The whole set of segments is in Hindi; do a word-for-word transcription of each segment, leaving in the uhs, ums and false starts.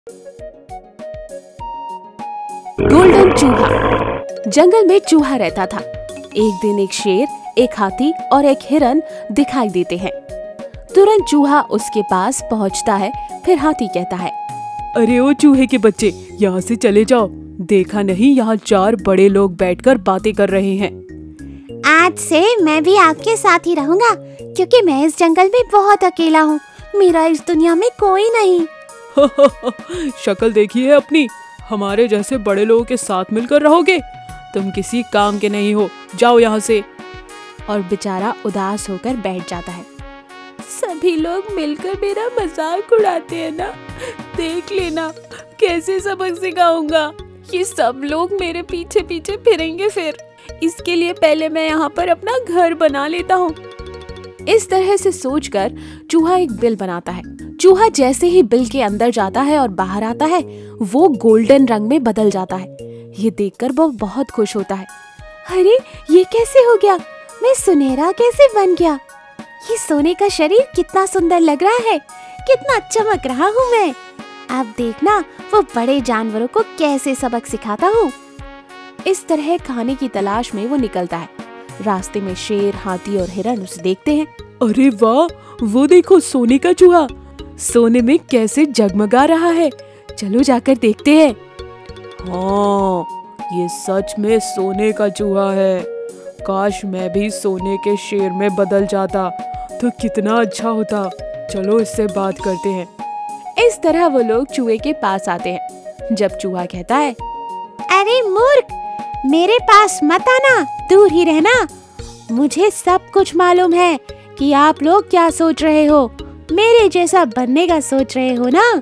गोल्डन चूहा। जंगल में चूहा रहता था। एक दिन एक शेर, एक हाथी और एक हिरन दिखाई देते हैं। तुरंत चूहा उसके पास पहुंचता है। फिर हाथी कहता है, अरे ओ चूहे के बच्चे, यहाँ से चले जाओ। देखा नहीं यहाँ चार बड़े लोग बैठकर बातें कर रहे हैं। आज से मैं भी आपके साथ ही रहूंगा, क्योंकि मैं इस जंगल में बहुत अकेला हूँ। मेरा इस दुनिया में कोई नहीं। शक्ल देखी है अपनी। हमारे जैसे बड़े लोगों के साथ मिलकर रहोगे? तुम किसी काम के नहीं हो, जाओ यहाँ से। और बेचारा उदास होकर बैठ जाता है। सभी लोग मिलकर मेरा मजाक उड़ाते हैं ना, देख लेना कैसे सबक सिखाऊंगा। ये सब लोग मेरे पीछे पीछे फिरेंगे फिर। इसके लिए पहले मैं यहाँ पर अपना घर बना लेता हूँ। इस तरह से सोचकर चूहा एक बिल बनाता है। चूहा जैसे ही बिल के अंदर जाता है और बाहर आता है, वो गोल्डन रंग में बदल जाता है। ये देखकर वो बहुत खुश होता है। अरे ये कैसे हो गया? मैं सुनहरा कैसे बन गया? ये सोने का शरीर कितना सुंदर लग रहा है, कितना चमक रहा हूँ मैं। अब देखना वो बड़े जानवरों को कैसे सबक सिखाता हूँ। इस तरह खाने की तलाश में वो निकलता है। रास्ते में शेर, हाथी और हिरन उसे देखते हैं। अरे वाह, वो देखो सोने का चूहा सोने में कैसे जगमगा रहा है। चलो जाकर देखते हैं। हाँ, ये सच में सोने का चूहा है। काश मैं भी सोने के शेर में बदल जाता तो कितना अच्छा होता। चलो इससे बात करते हैं। इस तरह वो लोग चूहे के पास आते हैं। जब चूहा कहता है, अरे मूर्ख, मेरे पास मत आना, दूर ही रहना। मुझे सब कुछ मालूम है कि आप लोग क्या सोच रहे हो। मेरे जैसा बनने का सोच रहे हो ना?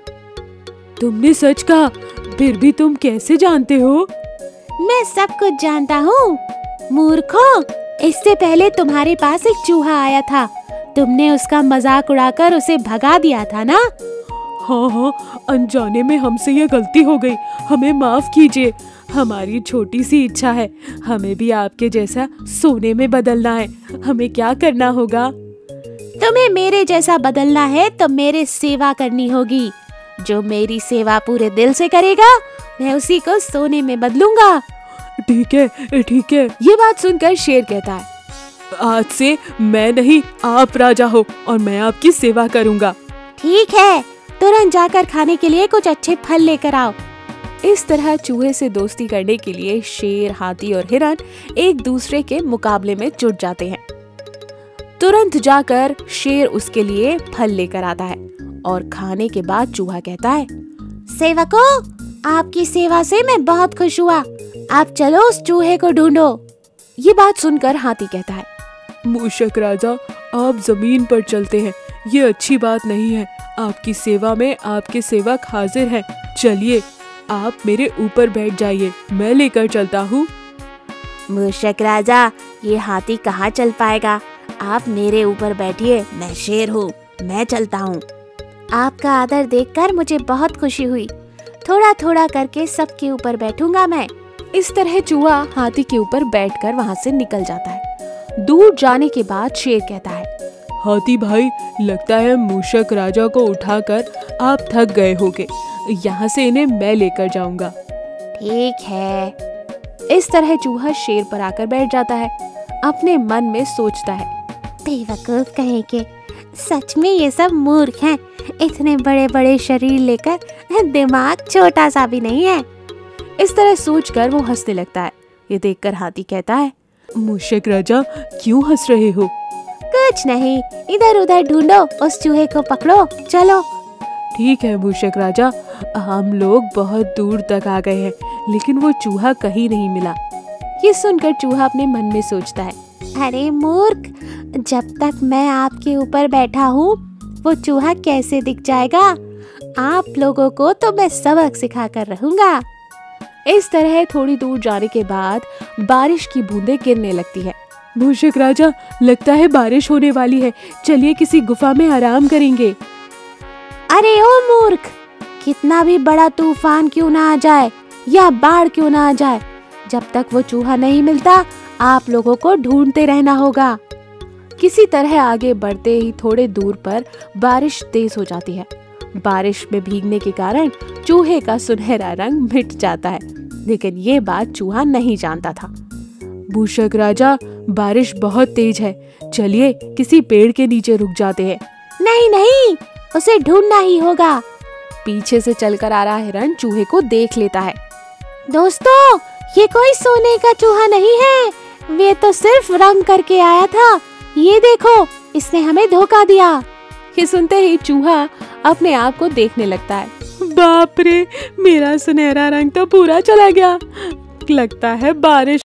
तुमने सच कहा, फिर भी तुम कैसे जानते हो? मैं सब कुछ जानता हूँ। मूर्खों, इससे पहले तुम्हारे पास एक चूहा आया था। तुमने उसका मजाक उड़ाकर उसे भगा दिया था ना? हाँ हाँ, अनजाने में हमसे ये गलती हो गई, हमें माफ कीजिए। हमारी छोटी सी इच्छा है, हमें भी आपके जैसा सोने में बदलना है। हमें क्या करना होगा? तुम्हें मेरे जैसा बदलना है तो मेरे सेवा करनी होगी। जो मेरी सेवा पूरे दिल से करेगा, मैं उसी को सोने में बदलूंगा। ठीक है ठीक है। ये बात सुनकर शेर कहता है, आज से मैं नहीं, आप राजा हो और मैं आपकी सेवा करूंगा। ठीक है, तुरंत जाकर खाने के लिए कुछ अच्छे फल लेकर आओ। इस तरह चूहे से दोस्ती करने के लिए शेर, हाथी और हिरन एक दूसरे के मुकाबले में जुट जाते हैं। तुरंत जाकर शेर उसके लिए फल लेकर आता है और खाने के बाद चूहा कहता है, सेवकों, आपकी सेवा से मैं बहुत खुश हुआ। आप चलो उस चूहे को ढूंढो। ये बात सुनकर हाथी कहता है, मूषक राजा, आप जमीन पर चलते हैं, ये अच्छी बात नहीं है। आपकी सेवा में आपके सेवक हाजिर हैं। चलिए आप मेरे ऊपर बैठ जाइए, मैं लेकर चलता हूँ। मूषक राजा, ये हाथी कहाँ चल पाएगा? आप मेरे ऊपर बैठिए, मैं शेर हूँ, मैं चलता हूँ। आपका आदर देखकर मुझे बहुत खुशी हुई। थोड़ा थोड़ा करके सबके ऊपर बैठूंगा मैं। इस तरह चूहा हाथी के ऊपर बैठकर वहाँ से निकल जाता है। दूर जाने के बाद शेर कहता है, हाथी भाई, लगता है मूषक राजा को उठाकर आप थक गए होगे। यहाँ से इन्हें मैं लेकर जाऊंगा। ठीक है। इस तरह चूहा शेर पर आकर बैठ जाता है। अपने मन में सोचता है, बेवकूफ कहीं के, सच में ये सब मूर्ख हैं। इतने बड़े बड़े शरीर लेकर दिमाग छोटा सा भी नहीं है। इस तरह सोचकर वो हंसने लगता है। ये देखकर हाथी कहता है, मूषक राजा, क्यों हंस रहे हो? कुछ नहीं, इधर उधर ढूंढो, उस चूहे को पकड़ो, चलो। ठीक है मूषक राजा, हम लोग बहुत दूर तक आ गए हैं, लेकिन वो चूहा कहीं नहीं मिला। ये सुनकर चूहा अपने मन में सोचता है, अरे मूर्ख, जब तक मैं आपके ऊपर बैठा हूँ, वो चूहा कैसे दिख जाएगा? आप लोगों को तो मैं सबक सिखा कर रहूंगा। इस तरह थोड़ी दूर जाने के बाद बारिश की बूंदें गिरने लगती है। मूषक राजा, लगता है बारिश होने वाली है। चलिए किसी गुफा में आराम करेंगे। अरे ओ मूर्ख, कितना भी बड़ा तूफान क्यों ना आ जाए या बाढ़ क्यों ना आ जाए, जब तक वो चूहा नहीं मिलता, आप लोगों को ढूंढते रहना होगा। किसी तरह आगे बढ़ते ही थोड़े दूर पर बारिश तेज हो जाती है। बारिश में भीगने के कारण चूहे का सुनहरा रंग मिट जाता है, लेकिन ये बात चूहा नहीं जानता था। मूषक राजा, बारिश बहुत तेज है, चलिए किसी पेड़ के नीचे रुक जाते हैं। नहीं नहीं, उसे ढूंढना ही होगा। पीछे से चलकर आ रहा हिरण चूहे को देख लेता है। दोस्तों, ये कोई सोने का चूहा नहीं है, वे तो सिर्फ रंग करके आया था। ये देखो, इसने हमें धोखा दिया। ये सुनते ही चूहा अपने आप को देखने लगता है। बाप रे, मेरा सुनहरा रंग तो पूरा चला गया। लगता है बारिश